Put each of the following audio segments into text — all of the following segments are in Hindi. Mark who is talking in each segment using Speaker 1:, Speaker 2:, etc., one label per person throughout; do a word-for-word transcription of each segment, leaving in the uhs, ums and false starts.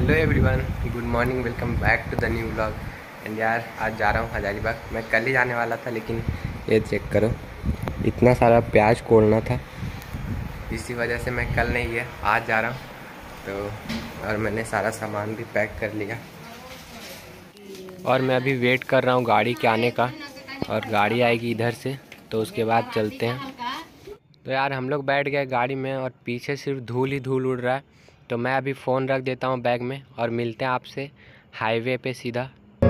Speaker 1: Hello everyone, good morning, welcome back to the new vlog. And यार आज जा रहा हूँ हजारीबाग। मैं कल ही जाने वाला था, लेकिन ये चेक करो, इतना सारा प्याज कोड़ना था, इसी वजह से मैं कल नहीं गया, आज जा रहा हूँ। तो और मैंने सारा सामान भी पैक कर लिया और मैं अभी वेट कर रहा हूँ गाड़ी के आने का, और गाड़ी आएगी इधर से तो उसके बाद चलते हैं। तो यार हम लोग बैठ गए गाड़ी में और पीछे सिर्फ धूल ही धूल उड़ रहा है। तो मैं अभी फ़ोन रख देता हूँ बैग में और मिलते हैं आपसे हाईवे पे सीधा।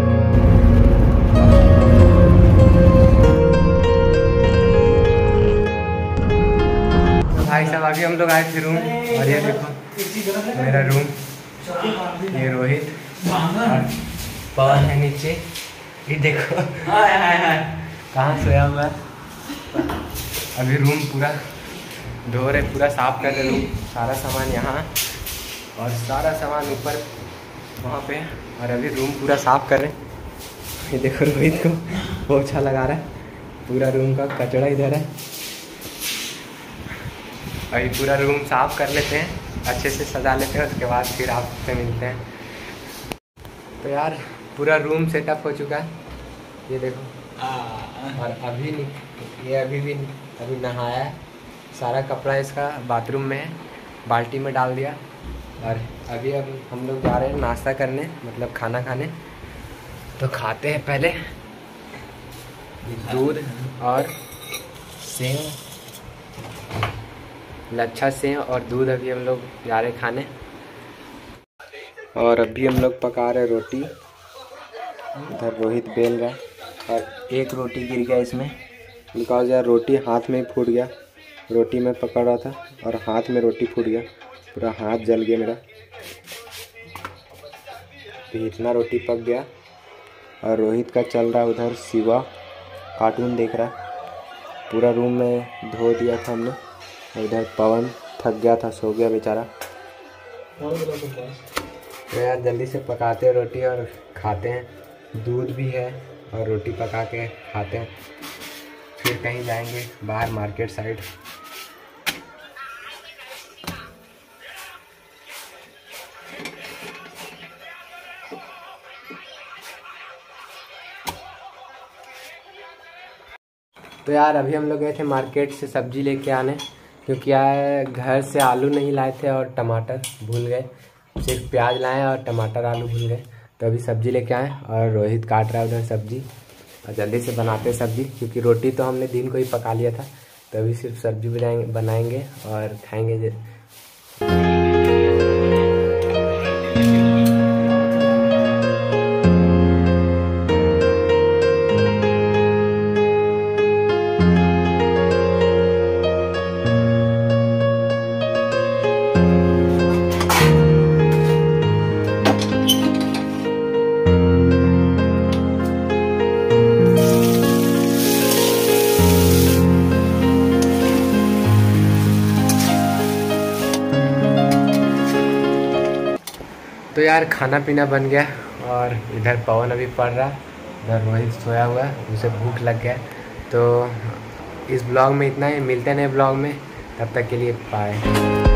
Speaker 1: तो भाई साहब अभी हम लोग आए थे रूम, और ये देखो मेरा रूम, ये रोहित और पवन है नीचे, ये देखो कहाँ सोया हुआ है। अभी रूम पूरा धो रहे, पूरा साफ कर रहे रूम, सारा सामान यहाँ और सारा सामान ऊपर वहाँ पे, और अभी रूम पूरा साफ कर रहे हैं। ये देखो रोहित को पोछा लगा रहा है, पूरा रूम का कचरा इधर है। अभी पूरा रूम साफ कर लेते हैं, अच्छे से सजा लेते हैं, उसके बाद फिर आपसे मिलते हैं। तो यार पूरा रूम सेटअप हो चुका है, ये देखो। और अभी ये अभी भी अभी नहाया है, सारा कपड़ा इसका बाथरूम में है, बाल्टी में डाल दिया। और अभी अब हम लोग जा रहे हैं नाश्ता करने, मतलब खाना खाने। तो खाते हैं पहले दूध और सेव, लच्छा सेव और दूध। अभी हम लोग जा रहे खाने, और अभी हम लोग पका रहे रोटी। इधर रोहित बेल रहा है और एक रोटी गिर गया इसमें, बिकॉज यार रोटी हाथ में ही फूट गया। रोटी में पकड़ रहा था और हाथ में रोटी फूट गया, पूरा हाथ जल गया मेरा। तो इतना रोटी पक गया। और रोहित का चल रहा उधर शिवा कार्टून देख रहा है। पूरा रूम में धो दिया था हमने। इधर पवन थक गया था, सो गया बेचारा। तो यार जल्दी से पकाते हैं रोटी और खाते हैं। दूध भी है और रोटी पका के खाते हैं, फिर कहीं जाएंगे बाहर मार्केट साइड। तो यार अभी हम लोग गए थे मार्केट से सब्जी लेके आने, क्योंकि यार घर से आलू नहीं लाए थे और टमाटर भूल गए, सिर्फ प्याज लाए और टमाटर आलू भूल गए। तो अभी सब्जी लेके आए और रोहित काट रहा है उधर सब्जी। और जल्दी से बनाते हैं सब्जी, क्योंकि रोटी तो हमने दिन को ही पका लिया था। तो अभी सिर्फ सब्जी बनाएंगे बनाएंगे और खाएंगे। तो यार खाना पीना बन गया, और इधर पवन अभी पढ़ रहा, इधर रोहित सोया हुआ है, उसे भूख लग गया। तो इस ब्लॉग में इतना ही, मिलते हैं नए ब्लॉग में, तब तक के लिए बाय।